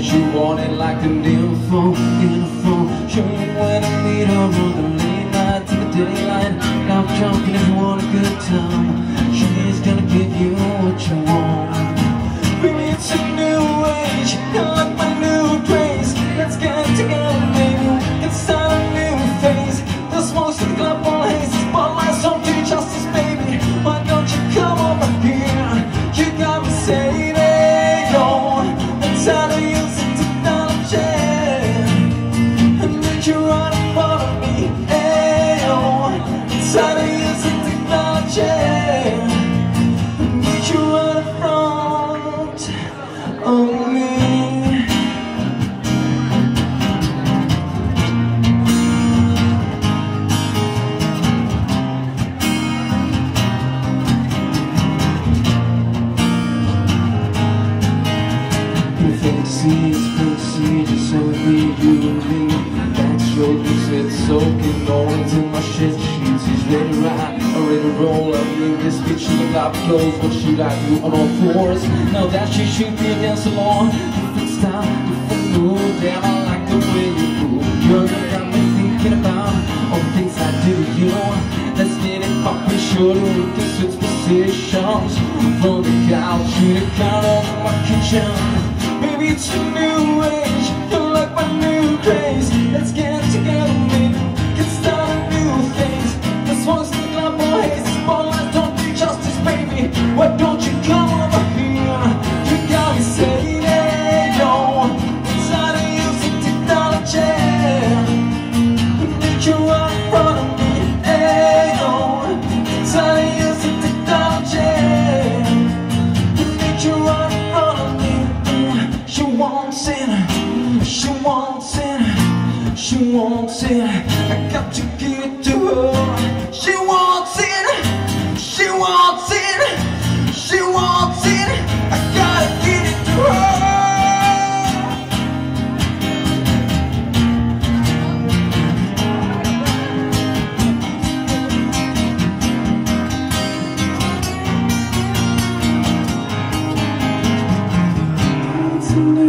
way she want it like an info. Show you when I meet her on the late night to the daylight. Now jumping if you want a good time. She's gonna give you what you want. Baby, it's a new age, you like my new craze. Let's get together, baby, we can start a new phase. The smoke's to the club, all haze, spotlights don't do justice, baby. Why don't you come over here? You got me saying, hey, yo, I'm tired of using technology. I need you right in front of me, hey, yo, I'm tired of using technology. I need you right in front of me. Fantasy, just so with me, you and me. Backstrokes, it's soaking, noise in my shit sheets. He's ready to ride, I'm ready to roll. I'm in this bitch, she look like clothes. What she like, you on all fours. Now that she shoot me against the lawn. Different style, different move. Damn, I like the way you move. You're the got me thinking about all the things I do to you. Let's get it poppin', sure to we can switch positions. From the couch to the counter of my kitchen. Baby, it's a new age, you like my new craze. Let's get together, maybe we can start a new phase. This one's the club, boy, haze, spotlights don't do justice, baby. Why don't you come over here? You got me saying, hey, yo, I'm tired of using technology. I need you right in front of me, hey, yo, I'm tired of using technology. I need you right in front of me. She wants it, she wants it, she wants it. I got to give it to her. She wants it, she wants it, she wants it. I gotta give it to her. It's